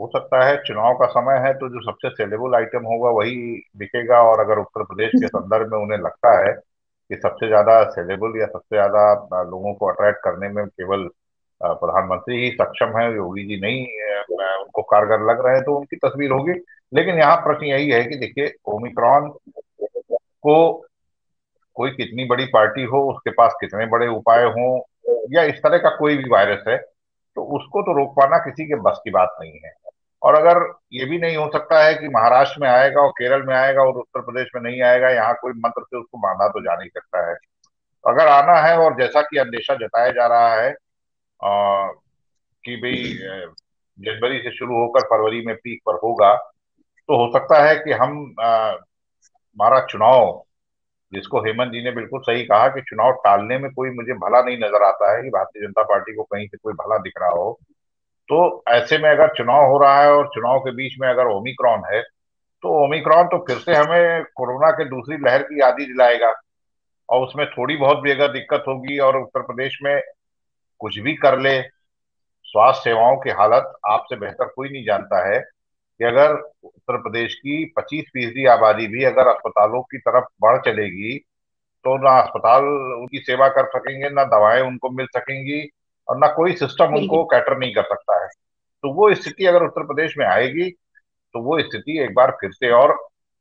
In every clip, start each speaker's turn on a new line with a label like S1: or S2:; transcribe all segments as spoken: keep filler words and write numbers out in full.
S1: हो सकता है चुनाव का समय है तो जो सबसे सेलेबल आइटम होगा वही बिकेगा, और अगर उत्तर प्रदेश के संदर्भ में उन्हें लगता है कि सबसे ज्यादा सेलेबल या सबसे ज्यादा अ, लोगों को अट्रैक्ट करने में केवल अ, प्रधानमंत्री ही सक्षम है, योगी जी नहीं अ, उनको कारगर लग रहे हैं, तो उनकी तस्वीर होगी। लेकिन यहाँ प्रश्न यही है कि देखिए, ओमिक्रॉन को कोई कितनी बड़ी पार्टी हो, उसके पास कितने बड़े उपाय हों, या इस तरह का कोई भी वायरस है, तो उसको तो रोक पाना किसी के बस की बात नहीं है। और अगर ये भी नहीं हो सकता है कि महाराष्ट्र में आएगा और केरल में आएगा और उत्तर प्रदेश में नहीं आएगा, यहाँ कोई मंत्र से उसको बांधा तो जा नहीं सकता है। अगर आना है, और जैसा कि अंदेशा जताया जा रहा है अ, कि भाई अ, जनवरी से शुरू होकर फरवरी में पीक पर होगा, तो हो सकता है कि हम अ, हमारा चुनाव, जिसको हेमंत जी ने बिल्कुल सही कहा कि चुनाव टालने में कोई मुझे भला नहीं नजर आता है कि भारतीय जनता पार्टी को कहीं से कोई भला दिख रहा हो। तो ऐसे में अगर चुनाव हो रहा है और चुनाव के बीच में अगर ओमिक्रॉन है, तो ओमिक्रॉन तो फिर से हमें कोरोना के दूसरी लहर की याद ही दिलाएगा। और उसमें थोड़ी बहुत भी अगर दिक्कत होगी, और उत्तर प्रदेश में कुछ भी कर ले, स्वास्थ्य सेवाओं की हालत आपसे बेहतर कोई नहीं जानता है कि अगर उत्तर प्रदेश की पच्चीस फीसदी आबादी भी अगर अस्पतालों की तरफ बढ़ चलेगी, तो ना अस्पताल उनकी सेवा कर सकेंगे, ना दवाएं उनको मिल सकेंगी, और ना कोई सिस्टम
S2: बिल्कुल।
S1: उनको कैटर नहीं कर सकता है। तो वो स्थिति अगर उत्तर प्रदेश में आएगी, तो वो स्थिति एक बार फिर से, और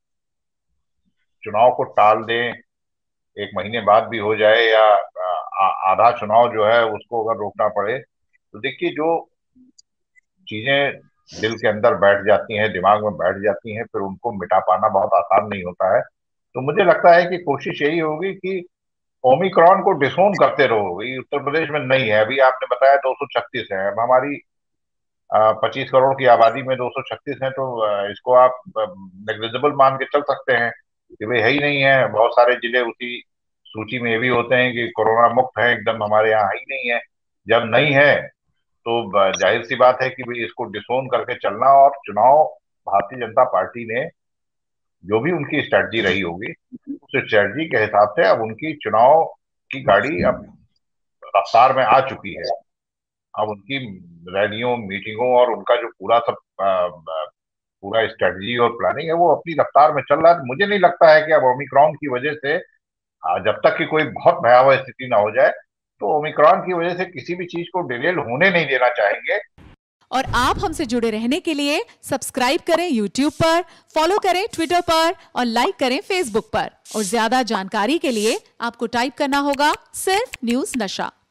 S1: चुनाव को टाल दें, एक महीने बाद भी हो जाए, या आ, आधा चुनाव जो है उसको अगर रोकना पड़े, तो देखिए, जो चीजें दिल के अंदर बैठ जाती हैं, दिमाग में बैठ जाती हैं, फिर उनको मिटा पाना बहुत आसान नहीं होता है। तो मुझे लगता है कि कोशिश यही होगी कि ओमिक्रॉन को डिसोन करते रहो। ये उत्तर प्रदेश में नहीं है, अभी आपने बताया दो सौ छत्तीस है, अब हमारी पच्चीस करोड़ की आबादी में दो सौ छत्तीस है, तो अ, इसको आप नेग्लिजिबल मान के चल सकते हैं कि भाई है ही नहीं है। बहुत सारे जिले उसी सूची में ये भी होते हैं कि कोरोना मुक्त है एकदम, हमारे यहाँ है ही नहीं है। जब नहीं है, तो ब- जाहिर सी बात है कि भाई इसको डिसोन करके चलना, और चुनाव भारतीय जनता पार्टी ने जो भी उनकी स्ट्रेटजी रही होगी, उस स्ट्रेटजी के हिसाब से अब उनकी चुनाव की गाड़ी अब रफ्तार में आ चुकी है। अब उनकी रैलियों, मीटिंगों और उनका जो पूरा सब अ, अ, पूरा स्ट्रेटजी और प्लानिंग है, वो अपनी रफ्तार में चल रहा है। मुझे नहीं लगता है कि अब ओमिक्रॉन की वजह से अ, जब तक कि कोई बहुत भयावह स्थिति ना हो जाए, तो ओमिक्रॉन की वजह से किसी भी चीज को डिरेल होने नहीं देना चाहेंगे।
S2: और आप हमसे जुड़े रहने के लिए सब्सक्राइब करें यूट्यूब पर, फॉलो करें ट्विटर पर और लाइक करें फेसबुक पर। और ज्यादा जानकारी के लिए आपको टाइप करना होगा सिर्फ न्यूज नशा।